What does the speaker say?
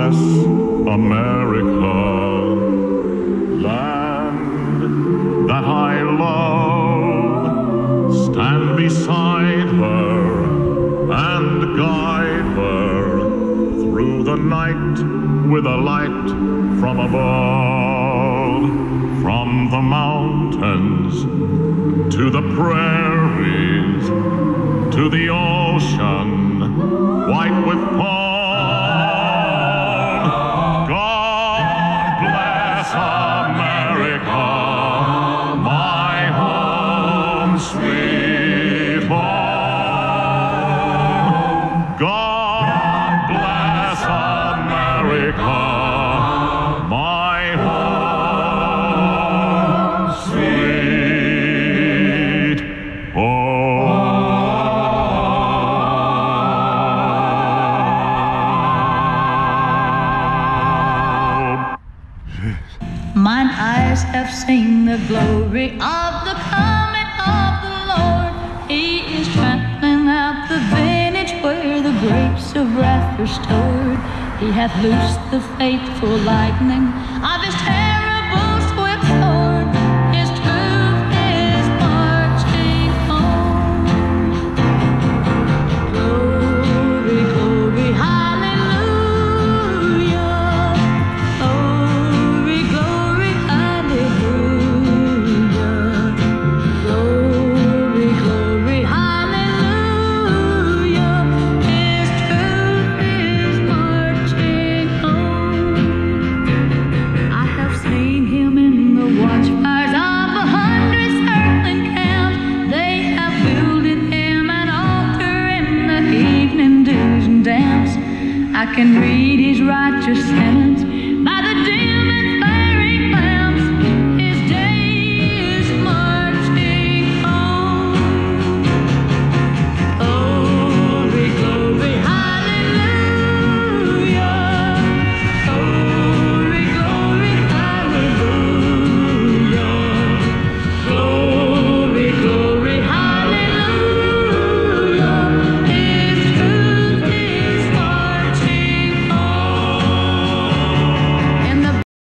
bless America, land that I love. Stand beside her and guide her through the night with a light from above. From the mountains to the prairies, to the ocean, white with palm. God bless America, my home, sweet home. God bless America, my home, sweet home. Mine eyes have seen the glory of the coming of the Lord. He is trampling out the vintage where the grapes of wrath are stored. He hath loosed the faithful lightning of his terrible swift sword. His truth is marching on. Glory, glory, hallelujah. Glory, glory, hallelujah. Glory, glory, hallelujah. His truth is marching on. I have seen him in the watchfires of 100 circling camps. They have builded him an altar in the evening dews and damps. I can read his righteous sentence